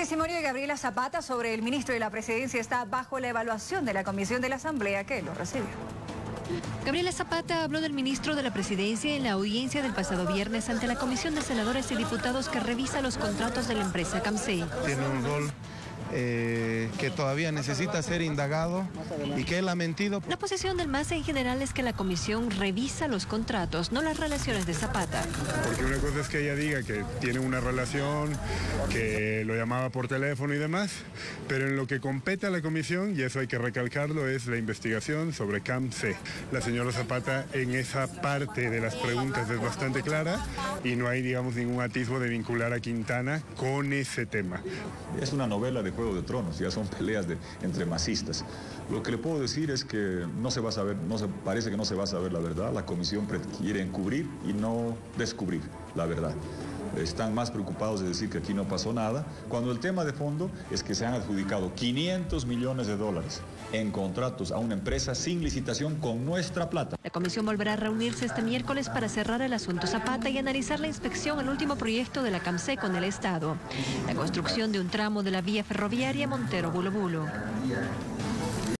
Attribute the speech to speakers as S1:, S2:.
S1: testimonio de Gabriela Zapata sobre el ministro de la Presidencia está bajo la evaluación de la Comisión de la Asamblea que lo recibe.
S2: Gabriela Zapata habló del ministro de la Presidencia en la audiencia del pasado viernes ante la Comisión de Senadores y Diputados que revisa los contratos de la empresa CAMSEI.
S3: Tiene un rol que todavía necesita ser indagado y que él ha mentido.
S2: La posición del MAS en general es que la comisión revisa los contratos, no las relaciones de Zapata.
S4: Porque una cosa es que ella diga que tiene una relación, que lo llamaba por teléfono y demás, pero en lo que compete a la comisión, y eso hay que recalcarlo, es la investigación sobre CAMSEI. La señora Zapata en esa parte de las preguntas es bastante clara y no hay, digamos, ningún atisbo de vincular a Quintana con ese tema.
S5: Es una novela de Juego de Tronos, ya son peleas entre masistas. Lo que le puedo decir es que no se va a saber, parece que no se va a saber la verdad. La comisión quiere encubrir y no descubrir la verdad. Están más preocupados de decir que aquí no pasó nada, cuando el tema de fondo es que se han adjudicado 500 millones de dólares en contratos a una empresa sin licitación con nuestra plata.
S2: La comisión volverá a reunirse este miércoles para cerrar el asunto Zapata y analizar la inspección al último proyecto de la CAMSEI con el Estado, la construcción de un tramo de la vía ferroviaria Montero-Bulo Bulo.